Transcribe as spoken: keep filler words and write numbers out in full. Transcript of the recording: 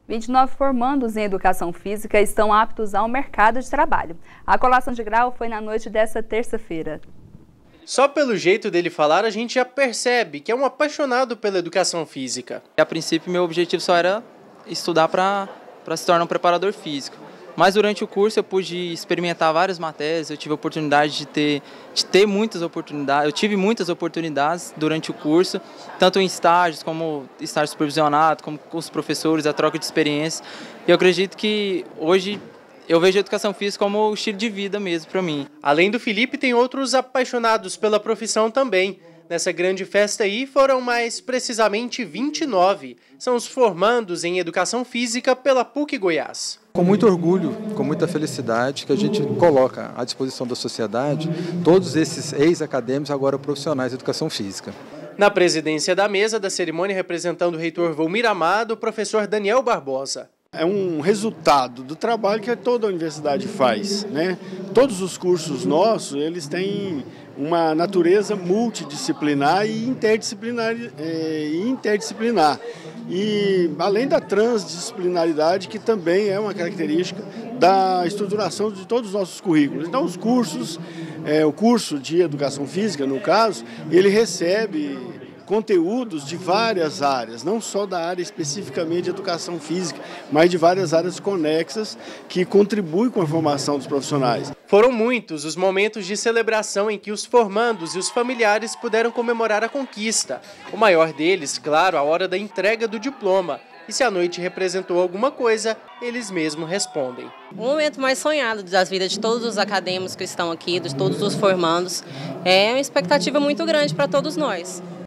vinte e nove formandos em Educação Física estão aptos ao mercado de trabalho. A colação de grau foi na noite desta terça-feira. Só pelo jeito dele falar, a gente já percebe que é um apaixonado pela Educação Física. A princípio, meu objetivo só era estudar para para se tornar um preparador físico. Mas durante o curso eu pude experimentar várias matérias, eu tive a oportunidade de ter, de ter muitas oportunidades, eu tive muitas oportunidades durante o curso, tanto em estágios, como estágio supervisionado, como com os professores, a troca de experiências. E eu acredito que hoje eu vejo a Educação Física como o estilo de vida mesmo para mim. Além do Felipe, tem outros apaixonados pela profissão também. Nessa grande festa aí foram mais precisamente vinte e nove. São os formandos em Educação Física pela P U C Goiás. Com muito orgulho, com muita felicidade, que a gente coloca à disposição da sociedade todos esses ex-acadêmicos, agora profissionais de Educação Física. Na presidência da mesa da cerimônia, representando o reitor Volmir Amado, o professor Daniel Barbosa. É um resultado do trabalho que toda a universidade faz, né? Todos os cursos nossos, eles têm uma natureza multidisciplinar e interdisciplinar, é, interdisciplinar. E além da transdisciplinaridade, que também é uma característica da estruturação de todos os nossos currículos. Então, os cursos, é, o curso de Educação Física, no caso, ele recebe conteúdos de várias áreas, não só da área especificamente de Educação Física, mas de várias áreas conexas que contribuem com a formação dos profissionais. Foram muitos os momentos de celebração em que os formandos e os familiares puderam comemorar a conquista. O maior deles, claro, a hora da entrega do diploma. E se a noite representou alguma coisa, eles mesmos respondem. O momento mais sonhado das vidas de todos os acadêmicos que estão aqui, de todos os formandos, é uma expectativa muito grande para todos nós.